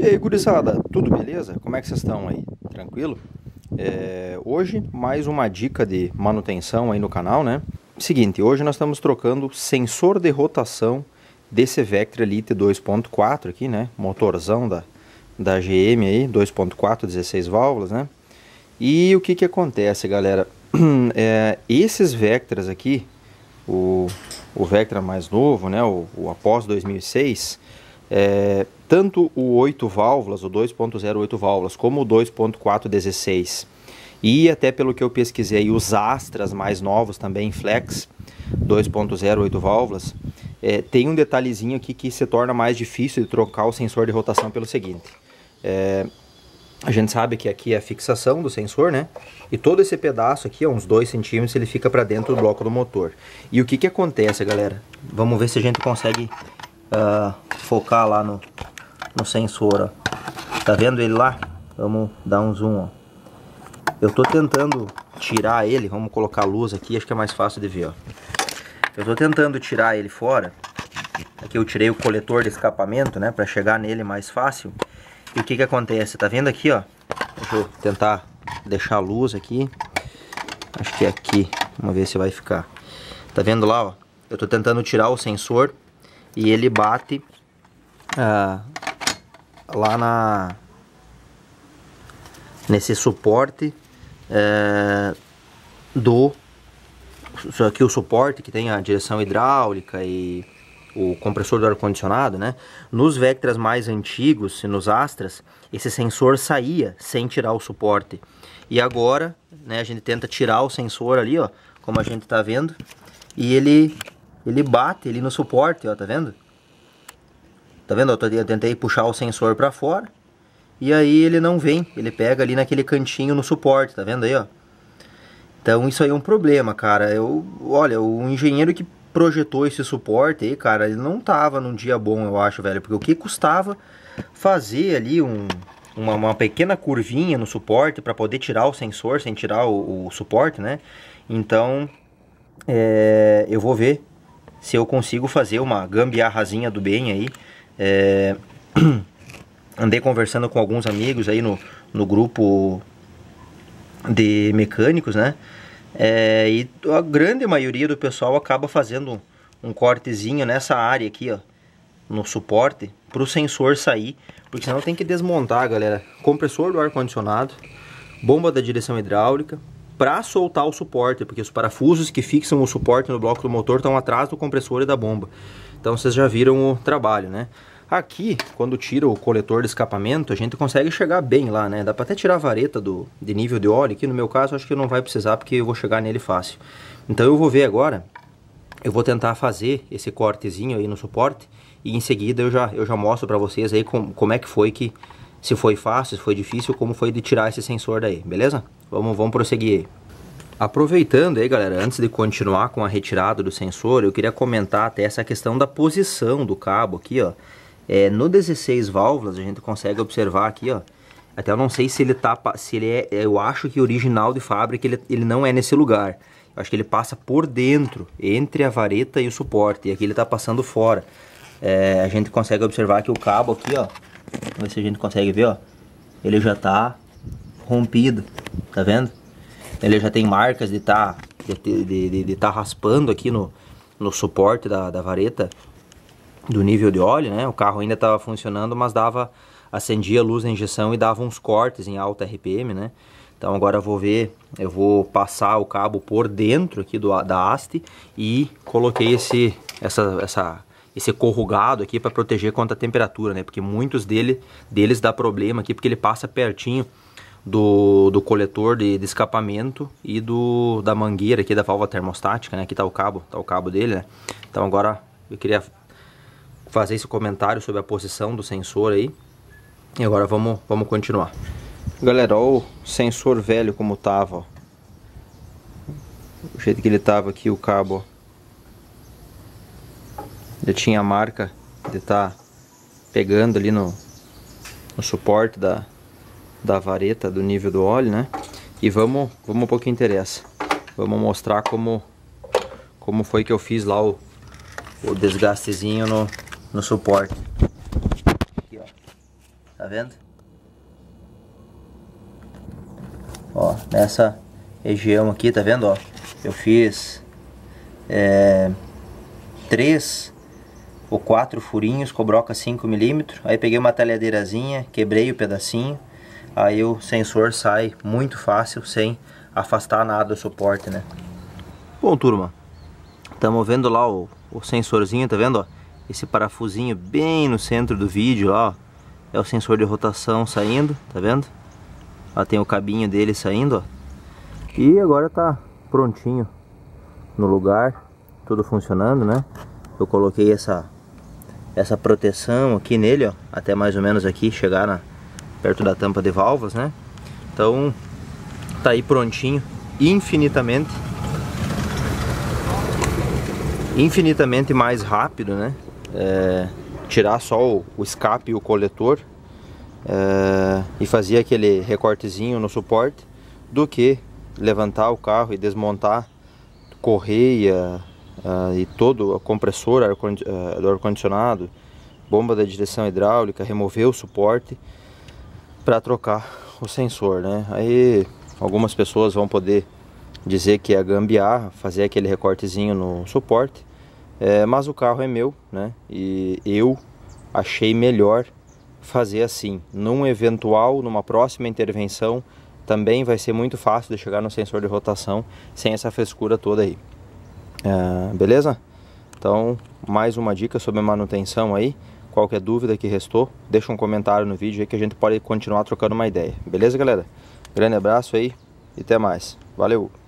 E aí, gurizada, tudo beleza? Como é que vocês estão aí? Tranquilo? Hoje, mais uma dica de manutenção aí no canal, né? Seguinte, hoje nós estamos trocando sensor de rotação desse Vectra Elite 2.4 aqui, né? Motorzão da GM aí, 2.4, 16 válvulas, né? E o que que acontece, galera? Esses Vectras aqui, o Vectra mais novo, né? O após 2006... tanto o 8 válvulas, o 2.0 8 válvulas, como o 2.4 16 e até pelo que eu pesquisei, os Astras mais novos também, Flex 2.0 8 válvulas, tem um detalhezinho aqui que se torna mais difícil de trocar o sensor de rotação pelo seguinte. A gente sabe que aqui é a fixação do sensor, né? E todo esse pedaço aqui, uns 2 centímetros, ele fica para dentro do bloco do motor. E o que que acontece, galera? Vamos ver se a gente consegue focar lá no sensor, ó. Tá vendo ele lá? Vamos dar um zoom, ó. Eu tô tentando tirar ele, vamos colocar a luz aqui, acho que é mais fácil de ver, ó. Eu tô tentando tirar ele fora. Aqui eu tirei o coletor de escapamento, né, para chegar nele mais fácil. E o que que acontece? Tá vendo aqui, ó? Deixa eu tentar deixar a luz aqui. Acho que é aqui. Vamos ver se vai ficar. Tá vendo lá, ó? Eu tô tentando tirar o sensor e ele bate lá nesse suporte aqui, o suporte que tem a direção hidráulica e o compressor do ar-condicionado, né? Nos Vectras mais antigos e nos Astras, esse sensor saía sem tirar o suporte. E agora, né, a gente tenta tirar o sensor ali, ó, como a gente tá vendo, e ele bate ali no suporte, ó, tá vendo? Tá vendo? Eu tentei puxar o sensor para fora e aí ele não vem, ele pega ali naquele cantinho no suporte, tá vendo aí, ó? Então isso aí é um problema, cara. Olha, o engenheiro que projetou esse suporte aí, cara, ele não tava num dia bom, eu acho, velho, porque o que custava fazer ali uma pequena curvinha no suporte para poder tirar o sensor sem tirar o suporte, né? Então, eu vou ver se eu consigo fazer uma gambiarrazinha do bem aí. Andei conversando com alguns amigos aí no grupo de mecânicos, né? E a grande maioria do pessoal acaba fazendo um cortezinho nessa área aqui, ó, no suporte, para o sensor sair, porque senão tem que desmontar, galera, compressor do ar-condicionado, bomba da direção hidráulica, para soltar o suporte, porque os parafusos que fixam o suporte no bloco do motor estão atrás do compressor e da bomba. Então vocês já viram o trabalho, né? Aqui, quando tira o coletor de escapamento, a gente consegue chegar bem lá, né? Dá pra até tirar a vareta de nível de óleo, aqui no meu caso acho que não vai precisar, porque eu vou chegar nele fácil. Então eu vou ver agora, eu vou tentar fazer esse cortezinho aí no suporte, e em seguida eu já mostro pra vocês aí como é que foi, se foi fácil, se foi difícil, como foi de tirar esse sensor daí, beleza? Vamos prosseguir aí. Aproveitando aí, galera, antes de continuar com a retirada do sensor, eu queria comentar até essa questão da posição do cabo aqui, ó. No 16 válvulas a gente consegue observar aqui, ó. Até eu não sei se ele eu acho que original de fábrica ele não é nesse lugar. Eu acho que ele passa por dentro, entre a vareta e o suporte, e aqui ele tá passando fora. A gente consegue observar que o cabo aqui, ó, vamos ver se a gente consegue ver, ó. Ele já tá rompido, tá vendo? Ele já tem marcas de tá raspando aqui no suporte da vareta do nível de óleo, né? O carro ainda estava funcionando, mas acendia a luz da injeção e dava uns cortes em alta RPM, né? Então agora eu vou passar o cabo por dentro aqui da haste e coloquei esse corrugado aqui para proteger contra a temperatura, né? Porque muitos deles dá problema aqui porque ele passa pertinho do coletor de escapamento e da mangueira aqui da válvula termostática, né? Aqui tá o cabo dele, né? Então agora eu queria fazer esse comentário sobre a posição do sensor aí. E agora vamos continuar. Galera, olha o sensor velho como tava, ó. O jeito que ele tava aqui, o cabo, ó. Ele tinha a marca de estar pegando ali no suporte da vareta do nível do óleo, né? E vamos pro que interessa. Vamos mostrar como foi que eu fiz lá o desgastezinho no suporte. Aqui, ó. tá vendo? Ó, nessa região aqui, tá vendo, ó? Eu fiz 3 ou 4 furinhos com broca 5 mm. Aí peguei uma talhadeirazinha, quebrei o pedacinho. Aí o sensor sai muito fácil, sem afastar nada do suporte, né? Bom, turma, estamos vendo lá o sensorzinho, tá vendo, ó? Esse parafusinho bem no centro do vídeo lá, ó, é o sensor de rotação saindo, tá vendo? Lá tem o cabinho dele saindo, ó. E agora tá prontinho no lugar, tudo funcionando, né? Eu coloquei essa proteção aqui nele, ó, até mais ou menos aqui, chegar perto da tampa de válvulas, né? Então tá aí prontinho, infinitamente mais rápido, né? Tirar só o escape e o coletor e fazer aquele recortezinho no suporte, do que levantar o carro e desmontar correia e todo o compressor do ar-condicionado, bomba da direção hidráulica, remover o suporte para trocar o sensor, né? Aí algumas pessoas vão poder dizer que é gambiarra fazer aquele recortezinho no suporte, mas o carro é meu, né? E eu achei melhor fazer assim. Numa próxima intervenção, também vai ser muito fácil de chegar no sensor de rotação sem essa frescura toda aí. Beleza? Então, mais uma dica sobre manutenção aí. Qualquer dúvida que restou, deixa um comentário no vídeo aí que a gente pode continuar trocando uma ideia. Beleza, galera? Grande abraço aí e até mais. Valeu!